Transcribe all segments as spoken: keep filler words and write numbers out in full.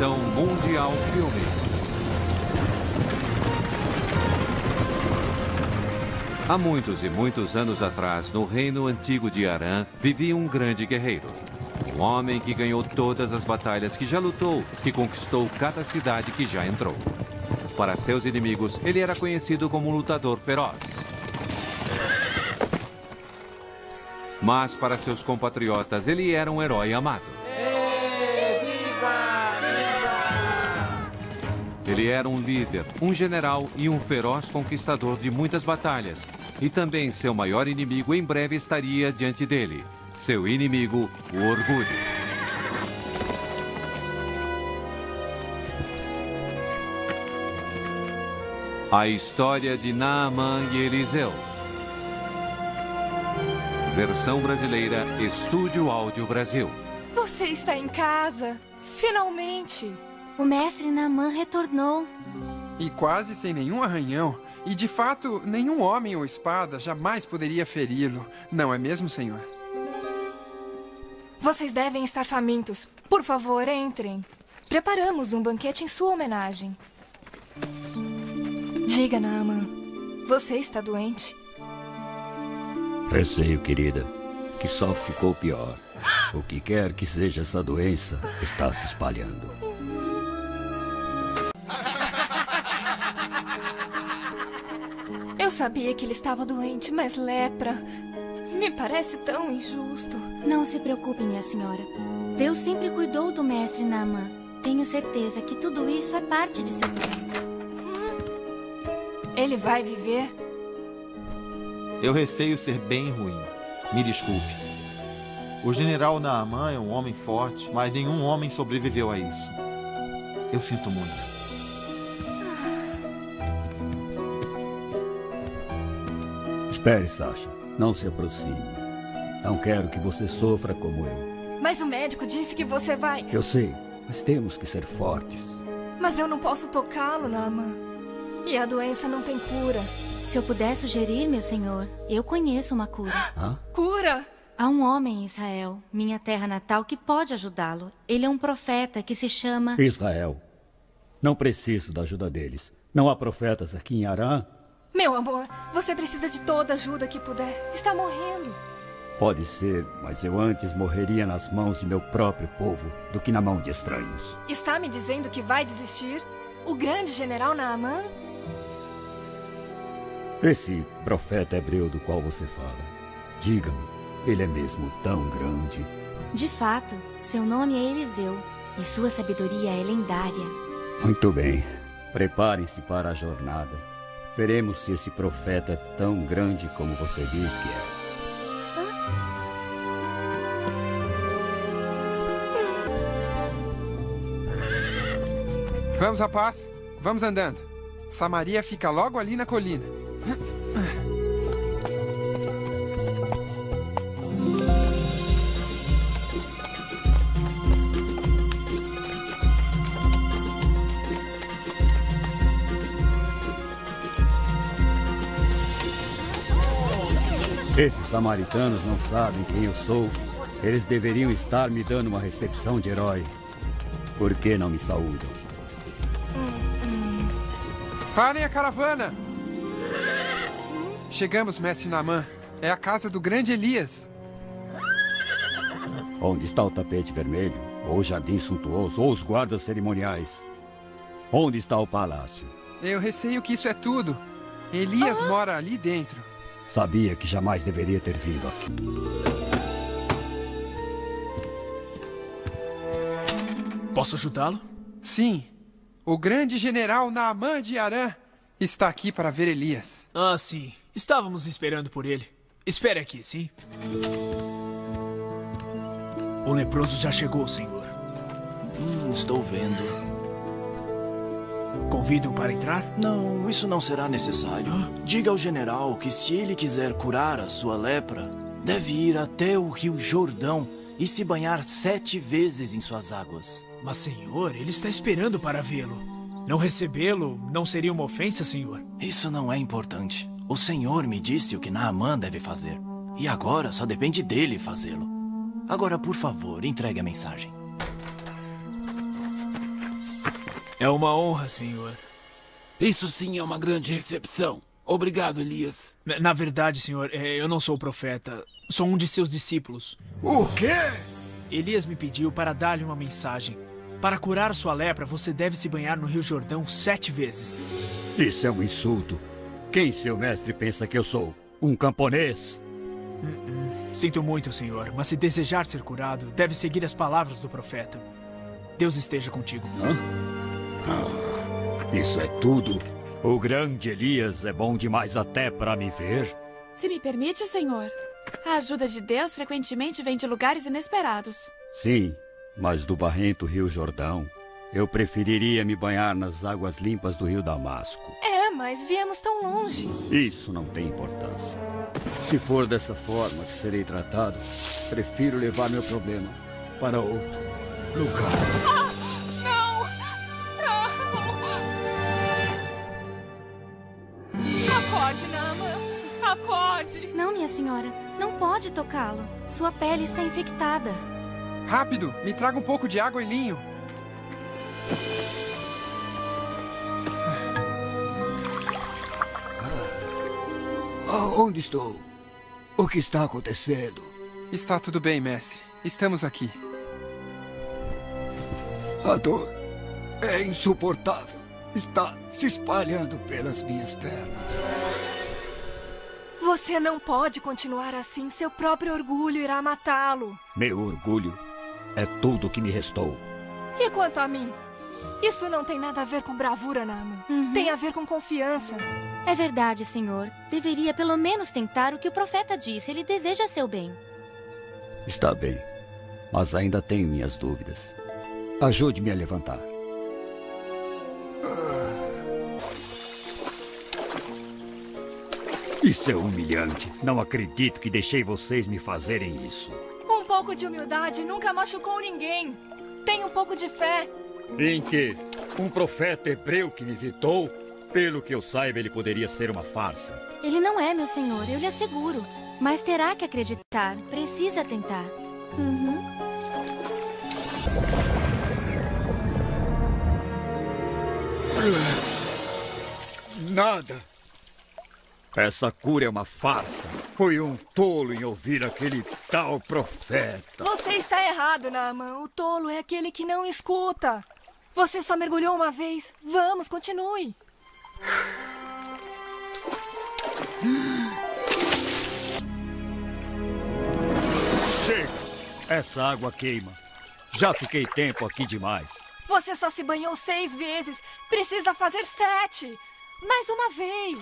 Versão Mundial Filmes. Há muitos e muitos anos atrás, no reino antigo de Aran, vivia um grande guerreiro. Um homem que ganhou todas as batalhas que já lutou, que conquistou cada cidade que já entrou. Para seus inimigos, ele era conhecido como um lutador feroz. Mas para seus compatriotas, ele era um herói amado. Ele era um líder, um general e um feroz conquistador de muitas batalhas. E também seu maior inimigo em breve estaria diante dele. Seu inimigo, o orgulho. A história de Naamã e Eliseu. Versão brasileira, Estúdio Áudio Brasil. Você está em casa, finalmente. O mestre Naamã retornou. E quase sem nenhum arranhão. E de fato, nenhum homem ou espada jamais poderia feri-lo. Não é mesmo, senhor? Vocês devem estar famintos. Por favor, entrem. Preparamos um banquete em sua homenagem. Diga, Naamã, você está doente? Receio, querida, que só ficou pior. O que quer que seja essa doença está se espalhando. Eu sabia que ele estava doente, mas lepra me parece tão injusto. Não se preocupe, minha senhora. Deus sempre cuidou do mestre Naamã. Tenho certeza que tudo isso é parte de seu plano. Ele vai viver? Eu receio ser bem ruim. Me desculpe. O general Naamã é um homem forte, mas nenhum homem sobreviveu a isso. Eu sinto muito. Espere, Sasha. Não se aproxime. Não quero que você sofra como eu. Mas o médico disse que você vai... Eu sei, mas temos que ser fortes. Mas eu não posso tocá-lo, Naamã. E a doença não tem cura. Se eu puder sugerir, meu senhor, eu conheço uma cura. Hã? Cura? Há um homem em Israel, minha terra natal, que pode ajudá-lo. Ele é um profeta que se chama... Israel. Não preciso da ajuda deles. Não há profetas aqui em Aran. Meu amor, você precisa de toda ajuda que puder. Está morrendo. Pode ser, mas eu antes morreria nas mãos de meu próprio povo do que na mão de estranhos. Está me dizendo que vai desistir? O grande general Naamã? Esse profeta hebreu do qual você fala, diga-me, ele é mesmo tão grande? De fato, seu nome é Eliseu e sua sabedoria é lendária. Muito bem, preparem-se para a jornada. Veremos se esse profeta é tão grande como você diz que é. Vamos, rapaz. Vamos andando. Samaria fica logo ali na colina. Esses samaritanos não sabem quem eu sou. Eles deveriam estar me dando uma recepção de herói. Por que não me saúdam? Parem a caravana! Chegamos, mestre Naamã. É a casa do grande Elias. Onde está o tapete vermelho? Ou o jardim suntuoso? Ou os guardas cerimoniais? Onde está o palácio? Eu receio que isso é tudo. Elias ah. mora ali dentro. Sabia que jamais deveria ter vindo aqui. Posso ajudá-lo? Sim. O grande general Naamã de Aran está aqui para ver Elias. Ah, sim. Estávamos esperando por ele. Espere aqui, sim? O leproso já chegou, senhor. Hum, estou vendo. Convido-o para entrar? Não, isso não será necessário. Diga ao general que se ele quiser curar a sua lepra, deve ir até o rio Jordão e se banhar sete vezes em suas águas. Mas, senhor, ele está esperando para vê-lo. Não recebê-lo não seria uma ofensa, senhor? Isso não é importante. O senhor me disse o que Naamã deve fazer. E agora só depende dele fazê-lo. Agora, por favor, entregue a mensagem. É uma honra, senhor. Isso sim é uma grande recepção. Obrigado, Elias. Na, na verdade, senhor, é, eu não sou profeta. Sou um de seus discípulos. O quê? Elias me pediu para dar-lhe uma mensagem. Para curar sua lepra, você deve se banhar no Rio Jordão sete vezes. Isso é um insulto. Quem seu mestre pensa que eu sou? Um camponês? Uh-uh. Sinto muito, senhor, mas se desejar ser curado, deve seguir as palavras do profeta. Deus esteja contigo. Hã? Ah, isso é tudo? O grande Elias é bom demais até para me ver. Se me permite, senhor, a ajuda de Deus frequentemente vem de lugares inesperados. Sim, mas do barrento Rio Jordão, eu preferiria me banhar nas águas limpas do Rio Damasco. É, mas viemos tão longe. Isso não tem importância. Se for dessa forma que serei tratado, prefiro levar meu problema para outro lugar. Ah, não! Não! Acorde, Naaman! Acorde! Não, minha senhora. Não pode tocá-lo. Sua pele está infectada. Rápido! Me traga um pouco de água e linho. Onde estou? O que está acontecendo? Está tudo bem, mestre. Estamos aqui. A dor é insuportável. Está se espalhando pelas minhas pernas. Você não pode continuar assim. Seu próprio orgulho irá matá-lo. Meu orgulho é tudo o que me restou. E quanto a mim? Isso não tem nada a ver com bravura, Naaman. Uhum. Tem a ver com confiança. É verdade, senhor. Deveria pelo menos tentar o que o profeta disse. Ele deseja seu bem. Está bem, mas ainda tenho minhas dúvidas. Ajude-me a levantar. Isso é humilhante. Não acredito que deixei vocês me fazerem isso. Um pouco de humildade nunca machucou ninguém. Tenha um pouco de fé. Em que? Um profeta hebreu que me evitou? Pelo que eu saiba, ele poderia ser uma farsa. Ele não é, meu senhor, eu lhe asseguro. Mas terá que acreditar. Precisa tentar. Uhum. Nada. Essa cura é uma farsa. Foi um tolo em ouvir aquele tal profeta. Você está errado, Naaman. O tolo é aquele que não escuta. Você só mergulhou uma vez. Vamos, continue. Chega! Essa água queima. Já fiquei tempo aqui demais. Você só se banhou seis vezes. Precisa fazer sete. Mais uma vez.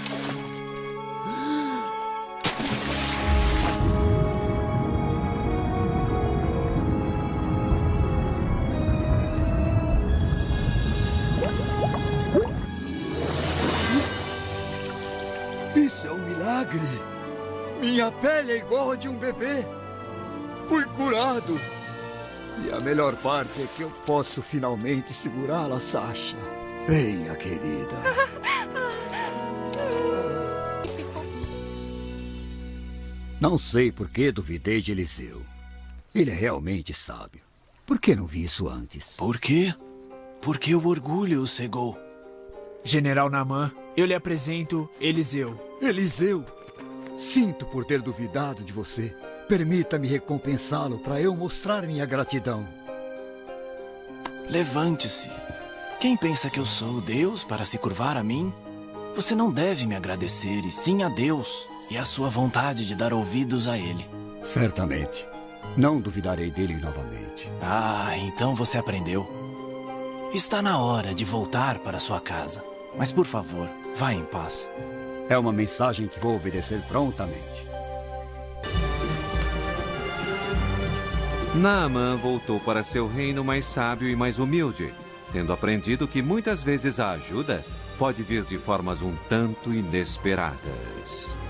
Isso é um milagre. Minha pele é igual a de um bebê. Fui curado. E a melhor parte é que eu posso finalmente segurá-la, Sasha. Venha, querida. Não sei por que duvidei de Eliseu. Ele é realmente sábio. Por que não vi isso antes? Por quê? Porque o orgulho o cegou. General Naaman, eu lhe apresento Eliseu. Eliseu, sinto por ter duvidado de você. Permita-me recompensá-lo para eu mostrar minha gratidão. Levante-se. Quem pensa que eu sou Deus para se curvar a mim? Você não deve me agradecer, e sim a Deus e a sua vontade de dar ouvidos a Ele. Certamente. Não duvidarei dele novamente. Ah, então você aprendeu. Está na hora de voltar para sua casa. Mas, por favor, vá em paz. É uma mensagem que vou obedecer prontamente. Naaman voltou para seu reino mais sábio e mais humilde, tendo aprendido que muitas vezes a ajuda pode vir de formas um tanto inesperadas.